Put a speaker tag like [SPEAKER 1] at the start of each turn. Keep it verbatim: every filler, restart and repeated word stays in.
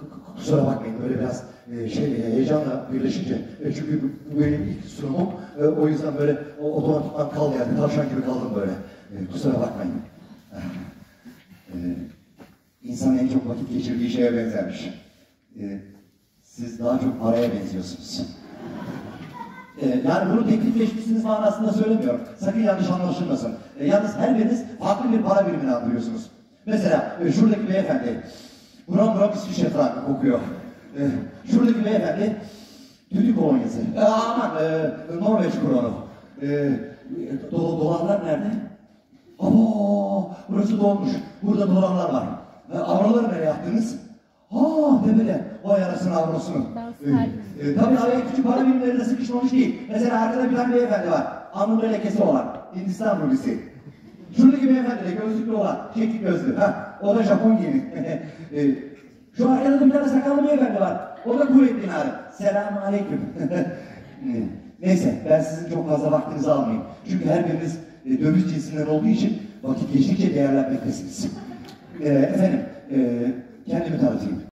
[SPEAKER 1] kusura bakmayın böyle biraz e, şey heyecanla birleşince e, çünkü bu, bu benim ilk sunumum e, o yüzden böyle o, otomatikman kal yani tavşan gibi kaldım böyle e, kusura bakmayın. E, insan en çok vakit geçirdiği şeye benzermiş. E, siz daha çok paraya benziyorsunuz. E, yani bunu teklifleşmişsiniz manasında söylemiyorum. Sakın yanlış anlaşılmasın. E, yalnız her biriniz farklı bir para birimini andırıyorsunuz. Mesela e, şuradaki beyefendi buram buram İsviçre frangı kokuyor. E, şuradaki beyefendi düdük kolonyası. E, aman e, Norveç kronu. E, do dolarlar nerede? Abo, burası dolmuş. Burada dolarlar var. E, avroları nereye attınız? Haa tepede. Vay arasını avrosunu. E, e, tabii araya küçük para birimleri de sıkışmamış değil. Mesela arkada bir tane beyefendi var. Alnında lekesi olan. Hindistan rubisi. Şuradaki beyefendi de gözlüklü olan. Çekik gözlü. Ha, o da Japon giyimi. e, şu arkada da bir tane sakallı beyefendi var. O da kuvvetli dinarı. Selamun aleyküm. Neyse ben sizin çok fazla vaktinizi almayayım. Çünkü her biriniz e, döviz cinsinden olduğu için vakit geçtikçe değerlenmektesiniz. E, efendim e, kendimi tanıtayım.